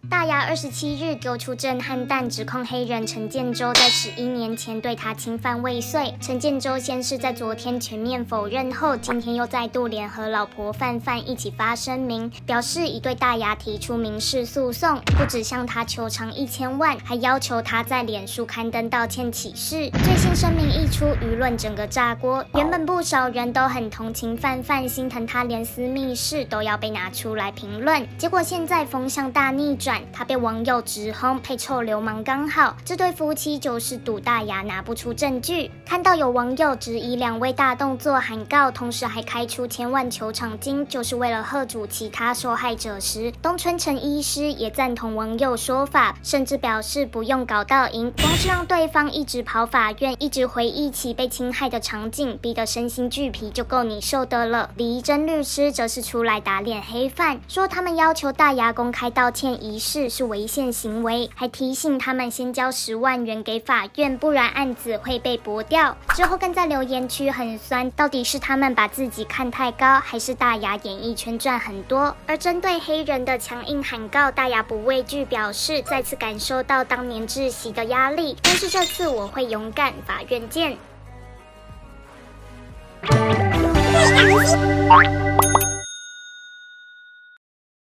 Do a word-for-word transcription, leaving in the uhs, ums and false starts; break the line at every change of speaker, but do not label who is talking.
大牙二十七日丢出震撼弹，指控黑人陈建州在十一年前对他侵犯未遂。陈建州先是在昨天全面否认后，今天又再度联合老婆范范一起发声明，表示已对大牙提出民事诉讼，不只向他求偿一千万，还要求他在脸书刊登道歉启事。最新声明一出，舆论整个炸锅。原本不少人都很同情范范，心疼他连私密事都要被拿出来评论，结果现在风向大逆转。他被网友直轰配臭流氓刚好，这对夫妻就是赌大牙拿不出证据。看到有网友质疑两位大动作喊告，同时还开出千万求偿金，就是为了吓阻其他受害者时，东春成医师也赞同网友说法，甚至表示不用搞到赢，光是让对方一直跑法院，一直回忆起被侵害的场景，逼得身心俱疲就够你受的了。李怡珍律师则是出来打脸黑范，说他们要求大牙公开道歉仪式是违宪行为，还提醒他们先交十万元给法院，不然案子会被驳掉。之后更在留言区很酸，到底是他们把自己看太高，还是大牙演艺圈赚很多？而针对黑人的强硬喊告，大牙不畏惧，表示再次感受到当年窒息的压力，但是这次我会勇敢，法院见。